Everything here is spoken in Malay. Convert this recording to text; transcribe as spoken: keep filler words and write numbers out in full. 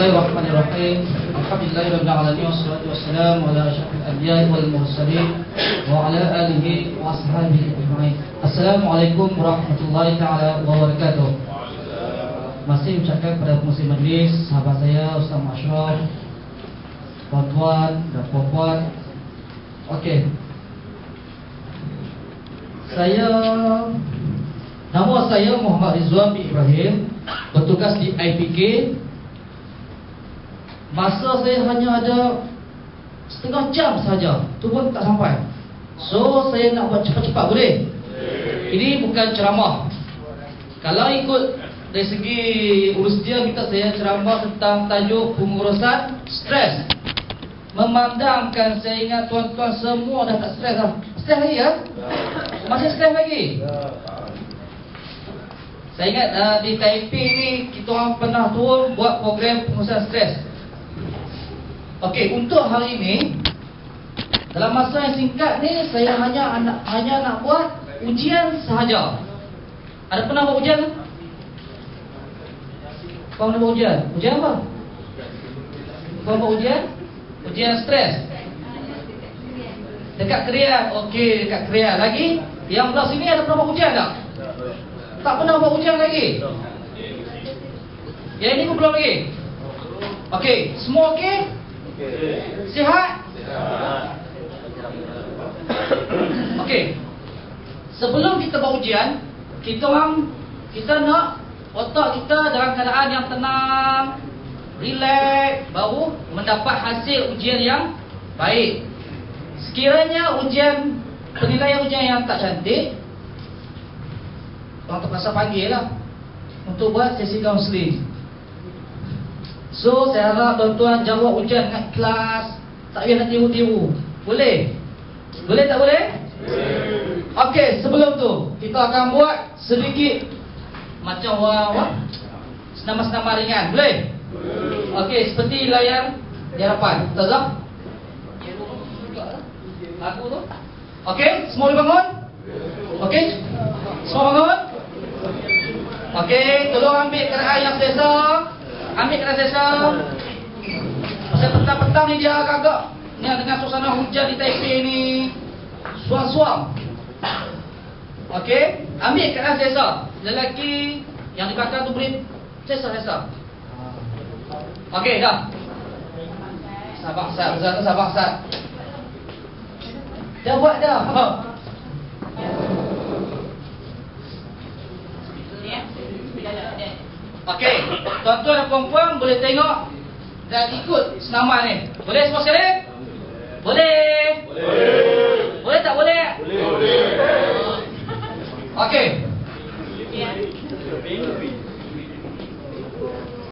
Bismillahirrahmanirrahim. Alhamdulillahirabbil alamin wassalatu wassalamu ala asyrafil anbiya'i wal mursalin wa ala alihi wa ashabihi ajma'in. Assalamualaikum warahmatullahi taala wabarakatuh. Masih ucapkan kepada pengurusi majlis, sahabat saya Ustaz Ashraf, tuan-tuan dan puan-puan. Okey. Saya Nama saya Muhammad Rizwan bin Ibrahim, bertugas di I P K. Masa saya hanya ada setengah jam saja, tu pun tak sampai. So saya nak buat cepat-cepat, boleh? Ini bukan ceramah. Kalau ikut dari segi urus dia, kita saya ceramah tentang tajuk pengurusan stres. Memandangkan saya ingat tuan-tuan semua dah tak stres dah. Stres lagi ya? Masih stres lagi? Saya ingat uh, di Taipei ni kita orang pernah turun buat program pengurusan stres. Okey, untuk hari ini dalam masa yang singkat ni saya hanya anak, hanya nak buat ujian sahaja. Ada pernah buat ujian? Kau nak buat ujian? Ujian apa? Kau buat ujian? Ujian stres. Dekat Keria. Okey, dekat Keria. Lagi yang belah sini ada pernah buat ujian tak? Tak pernah buat ujian lagi. Yang ini pun belum lagi. Okey, semua okey? Sihat? Okey. Sebelum kita buat ujian, kita orang kita nak otak kita dalam keadaan yang tenang, relax, baru mendapat hasil ujian yang baik. Sekiranya ujian penilaian ujian yang tak cantik, orang terpaksa panggil lah untuk buat sesi kaunseling. So saya harap tuan-tuan jawab ujian dengan kelas, tak payah nak tiru-tiru. Boleh? Boleh tak boleh? Boleh. Okey, sebelum tu kita akan buat sedikit macam orang senam-senam ringan. Boleh? Boleh. Okey, seperti layar di hadapan. Ustazah? Lagu tu? Okey, semua boleh bangun? Okey? Semua bangun? Okey, tolong ambil kenderaan yang selesa. Ambil kenderaan selesa. Pasal petang-petang ni dia agak-agak ni dengan suasana hujan di Taipei ni, suam-suam. Okey, ambil kenderaan selesa. Lelaki yang di belakang tu boleh selesa-selesa. Okey, dah. Sabar, sabar, sabar, sabar. Dah buat dah. Okey, tuan-tuan dan puan-puan boleh tengok dan ikut senaman ni. Boleh semua sekali? Boleh? Boleh. Boleh tak boleh? Boleh. Okey.